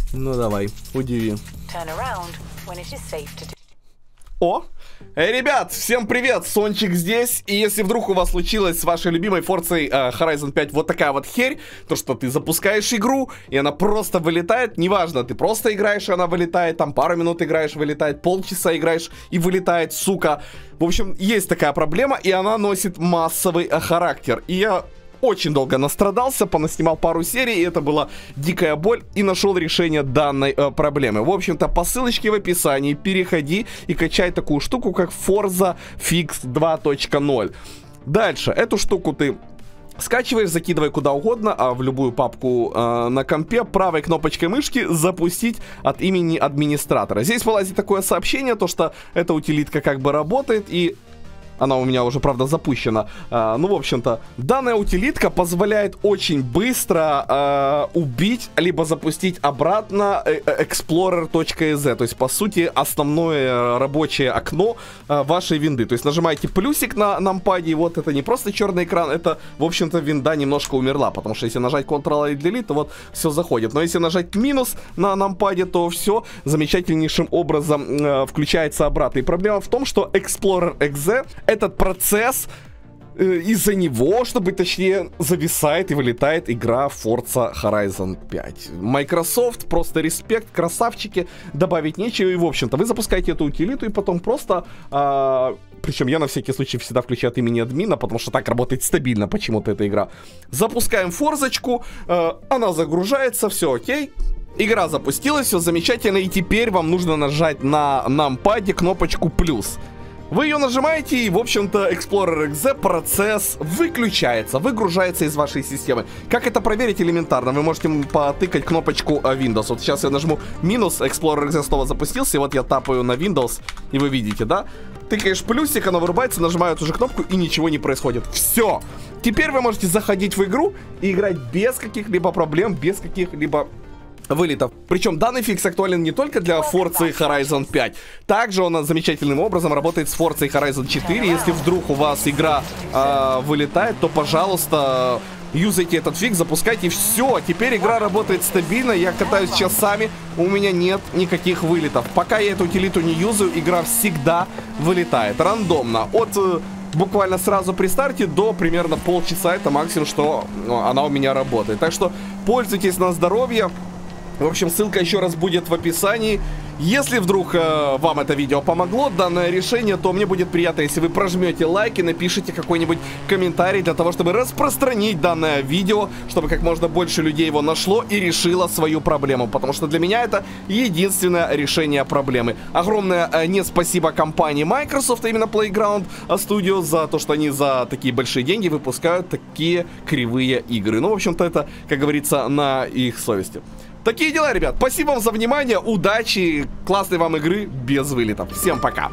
Ну давай, удиви. О! Эй, ребят, всем привет, Сончик здесь. И если вдруг у вас случилось с вашей любимой Forza Horizon 5 вот такая вот херь, то что ты запускаешь игру, и она просто вылетает, неважно, ты просто играешь, и она вылетает, там пару минут играешь, вылетает, полчаса играешь, и вылетает, сука. В общем, есть такая проблема, и она носит массовый характер. И я очень долго настрадался, понаснимал пару серий, и это была дикая боль, и нашел решение данной проблемы. В общем-то, по ссылочке в описании переходи и качай такую штуку, как Forza Fix 2.0. Дальше, эту штуку ты скачиваешь, закидывай куда угодно, а в любую папку на компе, правой кнопочкой мышки запустить от имени администратора. Здесь вылазит такое сообщение, то что эта утилитка как бы работает, и она у меня уже, правда, запущена. Ну, в общем-то, данная утилитка позволяет очень быстро убить, либо запустить обратно explorer.exe. То есть, по сути, основное рабочее окно вашей винды. То есть, нажимаете плюсик на нампаде, и вот это не просто черный экран, это, в общем-то, винда немножко умерла. Потому что если нажать Ctrl-Alt-Delete, то вот все заходит. Но если нажать минус на нампаде, то все замечательнейшим образом включается обратно. И проблема в том, что explorer.exe этот процесс, из-за него, чтобы точнее, зависает и вылетает игра Forza Horizon 5. Microsoft, просто респект, красавчики, добавить нечего. И, в общем-то, вы запускаете эту утилиту и потом просто... причем я на всякий случай всегда включаю от имени админа, потому что так работает стабильно почему-то эта игра. Запускаем форзочку, она загружается, все окей. Игра запустилась, все замечательно, и теперь вам нужно нажать на нампаде кнопочку плюс. Вы ее нажимаете, и, в общем-то, Explorer.exe процесс выключается, выгружается из вашей системы. Как это проверить? Элементарно. Вы можете потыкать кнопочку Windows. Вот сейчас я нажму минус, Explorer.exe снова запустился, и вот я тапаю на Windows, и вы видите, да? Тыкаешь плюсик, она вырубается, нажимаю эту же кнопку, и ничего не происходит. Все! Теперь вы можете заходить в игру и играть без каких-либо проблем, без каких-либо вылетов. Причем данный фикс актуален не только для Forza Horizon 5, также он замечательным образом работает с Forza Horizon 4. Если вдруг у вас игра вылетает, то, пожалуйста, юзайте этот фикс, запускайте, и все. Теперь игра работает стабильно, я катаюсь часами, у меня нет никаких вылетов. Пока я эту утилиту не юзаю, игра всегда вылетает рандомно. От буквально сразу при старте до примерно полчаса, это максимум, что она у меня работает. Так что пользуйтесь на здоровье. В общем, ссылка еще раз будет в описании. Если вдруг вам это видео помогло, данное решение, то мне будет приятно, если вы прожмете лайк и напишите какой-нибудь комментарий для того, чтобы распространить данное видео, чтобы как можно больше людей его нашло и решило свою проблему. Потому что для меня это единственное решение проблемы. Огромное не спасибо компании Microsoft, а именно Playground Studios, за то, что они за такие большие деньги выпускают такие кривые игры. Ну, в общем-то, это, как говорится, на их совести. Такие дела, ребят. Спасибо вам за внимание, удачи, классной вам игры без вылетов. Всем пока.